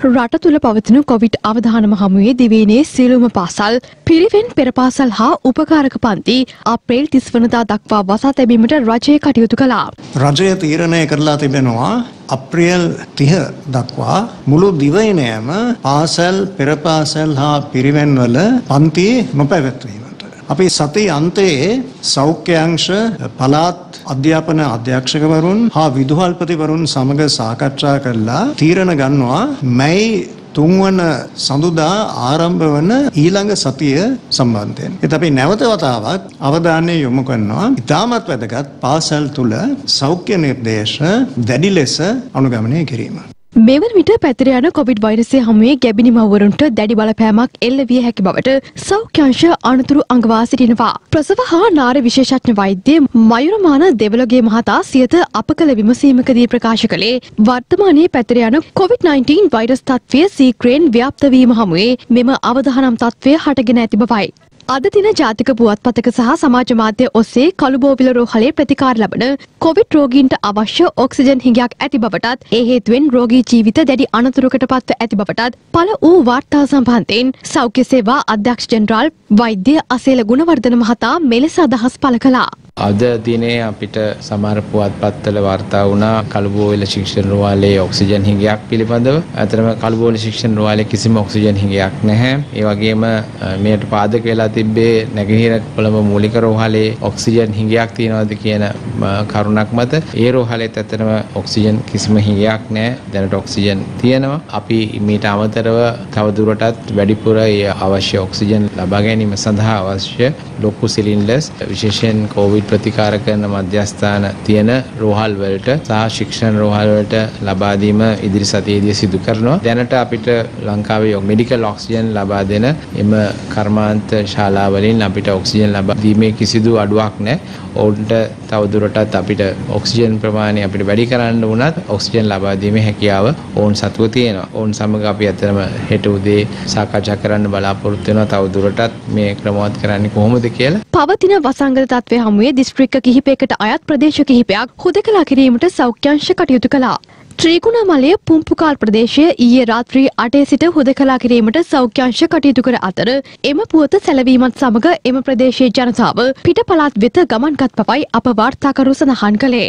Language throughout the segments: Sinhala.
රට තුළ පවතින කොවිඩ් අවධානම හමුවේ දිවයිනේ සියලුම පාසල් පිරිවෙන් පෙර පාසල් හා උපකාරක පන්ති අප්‍රේල් 30 වනදා දක්වා වසා තැබීමට රජය කටයුතු කළා. රජය තීරණය කරලා තිබෙනවා අප්‍රේල් 30 දක්වා මුළු දිවයිනේම පාසල් පෙර පාසල් හා පිරිවෙන් වල පන්ති නොපැවැත්වීමට. අපි සති අන්තයේ සෞඛ්‍ය අංශ පළාත් අධ්‍යාපන අධ්‍යක්ෂකවරුන් හා විදුහල්පතිවරුන් සමග සාකච්ඡා කරලා තීරණ ගන්නවා මැයි 3 වන සඳුදා ආරම්භ වන ඊළඟ සතිය සම්බන්ධයෙන්. ඒත් අපි නැවත වතාවක් අවධානය යොමු කරනවා ඉතාමත් වැදගත් පාසල් තුල සෞඛ්‍ය නිර්දේශ දැඩි ලෙස අනුගමනය කිරීම. මෙවන විට පැතිර යන කොවිඩ් වෛරසය හමුවේ ගැබිණි මව්වරුන්ට දැඩි බලපෑමක් එල්ල විය හැකි බවට සෞඛ්‍යාංශ අනතුරු අඟවා සිටිනවා. ප්‍රසව හා නාර විශේෂඥ වෛද්‍ය මයුරමාන දෙවලගේ මහතා සියත අප කළ විමසීමකදී ප්‍රකාශ කළේ වර්තමානයේ පැතිර යන කොවිඩ්-19 වෛරස් තත්ත්වය සීක්‍රයෙන් ව්‍යාප්ත වීම හමුවේ මෙම අවදානම් තත්ත්වය හටගෙන ඇති බවයි. අද දින ජාතික පුවත්පතක සහ සමාජ මාධ්‍ය ඔස්සේ කළුබෝවිල රෝහලේ ප්‍රතිකාර ලබන කොවිඩ් රෝගීන්ට අවශ්‍ය ඔක්සිජන් හිඟයක් ඇති බවටත් ඒ හේතුවෙන් රෝගී ජීවිත දැඩි අනතුරකට පත්ව ඇති බවටත් පළ වූ වාර්තා සම්බන්ධයෙන් සෞඛ්‍ය සේවා අධ්‍යක්ෂ ජෙනරාල් වෛද්‍ය අසේල ගුණවර්ධන මහතා මෙලෙස අදහස් පළ කළා. අද දිනේ අපිට සමහර පුවත්පත්වල වාර්තා වුණා කළුබෝවිල ශික්ෂණ රෝහලේ ඔක්සිජන් හිඟයක් පිළිබඳව. අතරම කළුබෝවිල ශික්ෂණ රෝහලේ කිසිම ඔක්සිජන් හිඟයක් නැහැ. ඒ වගේම මෙයට පාදක වෙලා තිබ්බේ නැගෙනහිර කොළඹ මූලික රෝහලේ ඔක්සිජන් හිඟයක් තියනවාද කියන කරුණක් මත ඒ රෝහලේත් ඇත්තටම ඔක්සිජන් කිසිම හිඟයක් නැහැ. දැනට ඔක්සිජන් තියෙනවා. අපි මීට අමතරව තවදුරටත් වැඩිපුර ඒ අවශ්‍ය ඔක්සිජන් ලබා ගැනීම සඳහා අවශ්‍ය ලොකු සිලින්ඩර්ස් විශේෂයෙන් කොවිඩ් ප්‍රතිකාර කරන මධ්‍යස්ථාන තියෙන රෝහල් වලට සහ ශික්ෂණ රෝහල් වලට ලබා දීම ඉදිරි සතියේදී සිදු කරනවා. දැනට අපිට ලංකාවේ මෙඩිකල් ඔක්සිජන් ලබා දෙන එම කර්මාන්ත ශාලා වලින් අපිට ඔක්සිජන් ලබා දීමේ කිසිදු අඩුවක් නැහැ. ඔවුන්ට තවදුරටත් අපිට ඔක්සිජන් ප්‍රමාණය අපිට වැඩි කරන්න වුණත් ඔක්සිජන් ලබා දීමේ හැකියාව ඔවුන් සතුව තියෙනවා. ඔවුන් සමග අපි අතරම හෙට උදේ සාකච්ඡා කරන්න බලාපොරොත්තු වෙනවා තවදුරටත් මේ ක්‍රමවත් කරන්නේ කොහොමද කියලා. පවතින වසංගත තත්ත්වය හමුවේ දිස්ත්‍රික්ක කිහිපයකට අයත් ප්‍රදේශ කිහිපයක් හුදකලා කිරීමට සෞඛ්‍යාංශ කටයුතු කළා. ත්‍රිකුණාමලයේ පුම්පුකාල් ප්‍රදේශය ඊයේ රාත්‍රී 8 සිට හුදකලා කිරීමට සෞඛ්‍යාංශ කටයුතු කර අතර එම පුවත සැලවීමත් සමග එම ප්‍රදේශයේ ජනතාව පිට පළාත් වෙත ගමන්ගත් බවයි අප වාර්තාකරු සඳහන් කළේ.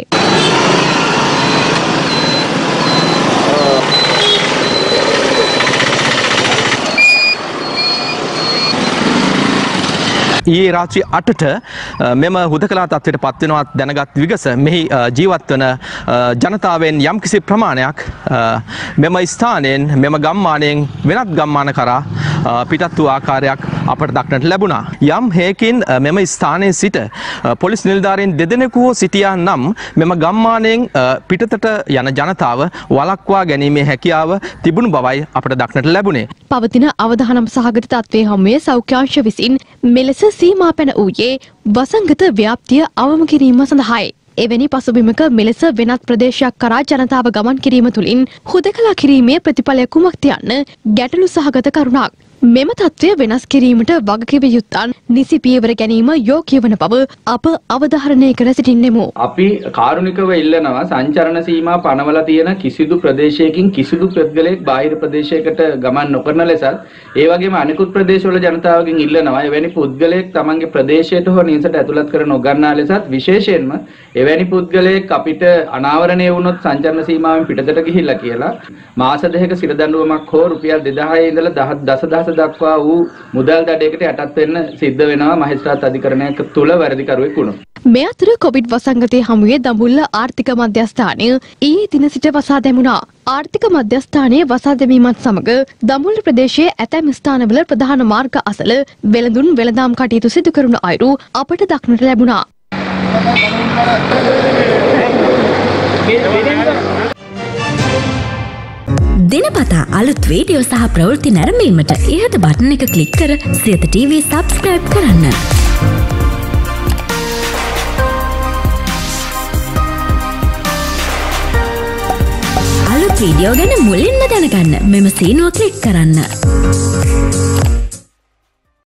ඊයේ රාත්‍රී 8ට මෙම හුදකලා තත්ත්වයට පත් වෙනවා දැනගත් විගස මෙහි ජීවත් වන ජනතාවෙන් යම්කිසි ප්‍රමාණයක් මෙම ස්ථානයෙන් මෙම ගම්මානයෙන් වෙනත් ගම්මාන කරා පිටත් වූ ආකාරයක් අපට දක්නට ලැබුණා. යම් හේකින් මෙම ස්ථානයේ සිට පොලිස් නිලධාරීන් දෙදෙනෙකු සිටියා නම් මෙම ගම්මානයෙන් පිටතට යන ජනතාව වළක්වා ගැනීමේ හැකියාව තිබුණු බවයි අපට දක්නට ලැබුණේ. පවතින අවදානම් සහගත තත්ත්වයේ හමුවේ සෞඛ්‍යාංශ විසින් මෙලෙස සීමා පැන වූයේ වසංගත ව්‍යාප්තිය අවම කිරීම සඳහායි. එවැනි පසුබිමක මෙලෙස වෙනත් ප්‍රදේශයක් කරා ජනතාව ගමන් කිරීම තුළින් හුදකලා කිරීමේ ප්‍රතිඵලය කුමක්ද යන්න ගැටලු සහගත කරුණක්. මෙම තත්ත්වය වෙනස් කිරීමට වගකිව යුත්තන් නිසි පියවර ගැනීම යෝග්‍ය වන බව අප අවධාරණය කර සිටින්නෙමු. අපි කාරුණිකව ඉල්ලනවා සංචරණ සීමා පනවලා තියෙන කිසිදු ප්‍රදේශයකින් කිසිදු පුද්ගලයෙක් බාහිර ප්‍රදේශයකට ගමන් නොකරන ලෙසත් ඒ වගේම අනෙකුත් ප්‍රදේශවල ජනතාවගෙන් ඉල්ලනවා එවැනි පුද්ගලයෙක් තමන්ගේ ප්‍රදේශයට හෝ නිවසට ඇතුළත් කර නොගන්නා ලෙසත් විශේෂයෙන්ම එවැනි පුද්ගලයෙක් අපිට අනාවරණය වුණොත් සංචරණ සීමාවෙන් පිටතට ගිහිල්ලා කියලා මාස දෙකක සිර දඬුවමක් හෝ රුපියල් 2000 ඉඳලා 10000 දක්වා වූ මුදල් දඩයකට යටත් වෙන්න සිද්ධ වෙනවා මහේස්ත්‍රාත් අධිකරණයක තුල වැරදිකරුවෙක් වුණොත්. මේ අතර කොවිඩ් වසංගතයේ හමුවේ දඹුල්ල ආර්ථික මධ්‍යස්ථානය ඊයේ දින සිට වසා දැමුණා. ආර්ථික මධ්‍යස්ථානයේ වසා දැමීමත් සමග දඹුල්ල ප්‍රදේශයේ ඇතැම් ස්ථානවල ප්‍රධාන මාර්ග අසල වෙළඳුන් වෙළඳාම් කටයුතු සිදු කරන අයුරු අපට දක්නට ලැබුණා. දිනපතා අලුත් වීඩියෝ සහ ප්‍රවෘත්ති නැරඹීමට ඉහත බටන් එක ක්ලික් කර සියත TV සබ්ස්ක්‍රයිබ් කරන්න. අලුත් වීඩියෝ ගැන මුලින්ම දැනගන්න මෙම සීනුව ක්ලික් කරන්න.